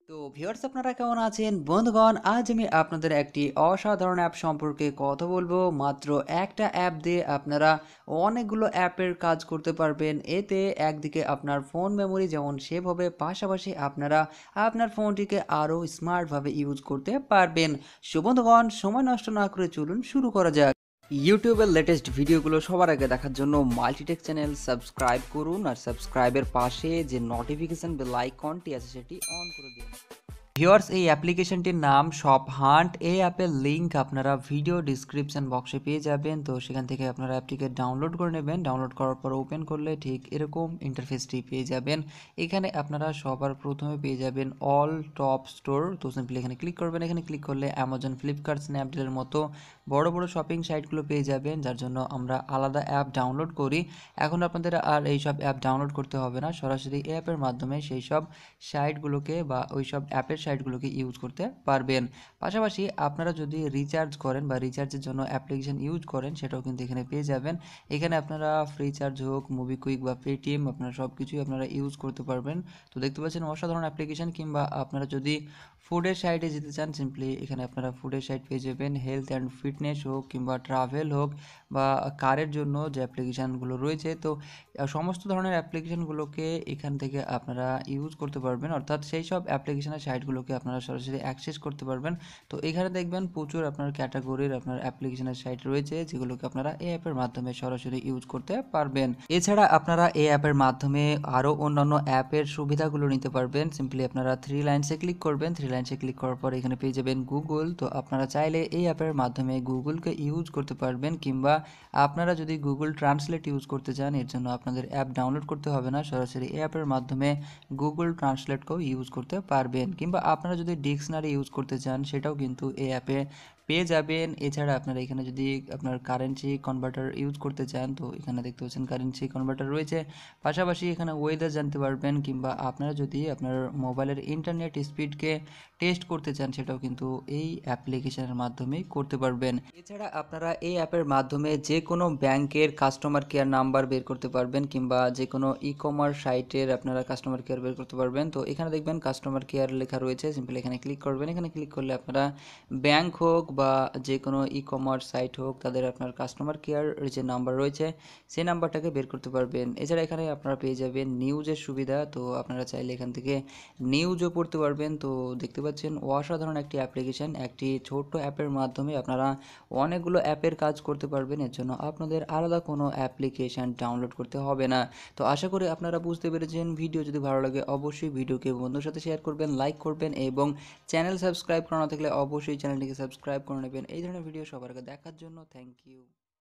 তো ভিউয়ার্স আপনারা কেমন আছেন বন্ধুগণ, আজ আমি আপনাদের একটি অসাধারণ অ্যাপ সম্পর্কে কথা বলবো। মাত্র একটা অ্যাপ দিয়ে আপনারা অনেকগুলো অ্যাপের কাজ করতে পারবেন। এতে একদিকে আপনার ফোন মেমোরি যেমন সেভ হবে, পাশাপাশি আপনারা আপনার ফোনটিকে আরও স্মার্টভাবে ইউজ করতে পারবেন। সো বন্ধুগণ, সময় নষ্ট না করে চলুন শুরু করা যাক। ইউটিউবের লেটেস্ট ভিডিওগুলো সবার আগে দেখার জন্য মাল্টিটেক চ্যানেল সাবস্ক্রাইব করুন, আর সাবস্ক্রাইবের পাশে যে নোটিফিকেশন বেল আইকনটি আছে সেটি অন করে দিন। ভিউয়ার্স, এই অ্যাপ্লিকেশনটির নাম শপ হান্ট। এই অ্যাপের লিঙ্ক আপনারা ভিডিও ডিসক্রিপশন বক্সে পেয়ে যাবেন। তো সেখান থেকে আপনারা অ্যাপটিকে ডাউনলোড করে নেবেন। ডাউনলোড করার পর ওপেন করলে ঠিক এরকম ইন্টারফেসটি পেয়ে যাবেন। এখানে আপনারা সবার প্রথমে পেয়ে যাবেন অল টপ স্টোর। তো সিম্পলি এখানে ক্লিক করবেন। এখানে ক্লিক করলে অ্যামাজন, ফ্লিপকার্ট, স্ন্যাপডিলের মতো বড় বড় শপিং সাইটগুলো পেয়ে যাবেন, যার জন্য আমরা আলাদা অ্যাপ ডাউনলোড করি। এখন আপনাদের আর এই সব অ্যাপ ডাউনলোড করতে হবে না, সরাসরি এই অ্যাপের মাধ্যমে সেই সব সাইটগুলোকে বা ওই সব অ্যাপের সাইটগুলোকে ইউজ করতে পারবেন। পাশাপাশি আপনারা যদি রিচার্জ করেন বা রিচার্জের জন্য অ্যাপ্লিকেশন ইউজ করেন, সেটাও কিন্তু এখানে পেয়ে যাবেন। এখানে আপনারা ফ্রি চার্জ হোক, মুভিকুইক বা পেটিএম, আপনারা সব কিছুই আপনারা ইউজ করতে পারবেন। তো দেখতে পাচ্ছেন অসাধারণ অ্যাপ্লিকেশন। কিংবা আপনারা যদি ফুডের সাইটে যেতে চান, সিম্পলি এখানে আপনারা ফুডের সাইট পেয়ে যাবেন। হেলথ অ্যান্ড ফিটনেস হোক কিংবা ট্রাভেল হোক বা কারের জন্য যে অ্যাপ্লিকেশানগুলো রয়েছে, তো সমস্ত ধরনের অ্যাপ্লিকেশানগুলোকে এখান থেকে আপনারা ইউজ করতে পারবেন। অর্থাৎ সেই সব অ্যাপ্লিকেশনের সাইটগুলোকে আপনারা সরাসরি অ্যাক্সেস করতে পারবেন। তো এখানে দেখবেন প্রচুর আপনার ক্যাটাগরির আপনার অ্যাপ্লিকেশনের সাইট রয়েছে, যেগুলোকে আপনারা এই অ্যাপের মাধ্যমে সরাসরি ইউজ করতে পারবেন। এছাড়া আপনারা এই অ্যাপের মাধ্যমে আরও অন্যান্য অ্যাপের সুবিধাগুলো নিতে পারবেন। সিম্পলি আপনারা থ্রি লাইনসে ক্লিক করবেন। থ্রি লাইনসে ক্লিক করার পর এখানে পেয়ে যাবেন গুগল। তো আপনারা চাইলে এই অ্যাপের মাধ্যমে গুগলকে ইউজ করতে পারবেন। কিংবা আপনারা যদি গুগল ট্রান্সলেট ইউজ করতে চান, এর জন্য আপনাদের অ্যাপ ডাউনলোড করতে হবে না, সরাসরি এই অ্যাপের মাধ্যমে গুগল ট্রান্সলেটকেও ইউজ করতে পারবেন। কিংবা আপনারা যদি ডিকশনারি ইউজ করতে চান, সেটাও কিন্তু এই অ্যাপে পেয়ে যাবেন। এছাড়া আপনারা এখানে যদি আপনার কারেন্সি কনভার্টার ইউজ করতে চান, তো এখানে দেখতে পাচ্ছেন কারেন্সি কনভার্টার রয়েছে। পাশাপাশি এখানে ওয়েদার জানতে পারবেন। কিংবা আপনারা যদি আপনার মোবাইলের ইন্টারনেট স্পিডকে টেস্ট করতে চান, সেটাও কিন্তু এই অ্যাপ্লিকেশনের মাধ্যমেই করতে পারবেন। এছাড়া আপনারা এই অ্যাপের মাধ্যমে যে কোনো ব্যাংকের কাস্টমার কেয়ার নাম্বার বের করতে পারবেন। কিংবা যে কোনো ই কমার্স সাইটের আপনারা কাস্টমার কেয়ার বের করতে পারবেন। তো এখানে দেখবেন কাস্টমার কেয়ার লেখা রয়েছে, সিম্পলি এখানে ক্লিক করবেন। এখানে ক্লিক করলে আপনারা ব্যাংক হোক বা যে কোনো ই কমার্স সাইট হোক, তাদের আপনার কাস্টমার কেয়ার যে নাম্বার রয়েছে সেই নাম্বারটাকে বের করতে পারবেন। এছাড়া এখানে আপনারা পেয়ে যাবেন নিউজের সুবিধা। তো আপনারা চাইলে এখান থেকে নিউজও পড়তে পারবেন। তো দেখতে পাচ্ছেন অসাধারণ একটি অ্যাপ্লিকেশন। একটি ছোট্ট অ্যাপের মাধ্যমে আপনারা অনেকগুলো অ্যাপের কাজ করতে পারবেন। এর জন্য আপনাদের আলাদা কোনো অ্যাপ্লিকেশান ডাউনলোড করতে হবে না। তো আশা করি আপনারা বুঝতে পেরেছেন। ভিডিও যদি ভালো লাগে অবশ্যই ভিডিওকে বন্ধুর সাথে শেয়ার করবেন, লাইক করবেন, এবং চ্যানেল সাবস্ক্রাইব করা না থাকলে অবশ্যই চ্যানেলটিকে সাবস্ক্রাইব করে নেবেন। এই ধরনের ভিডিও সবার আগে দেখার জন্য থ্যাংক ইউ।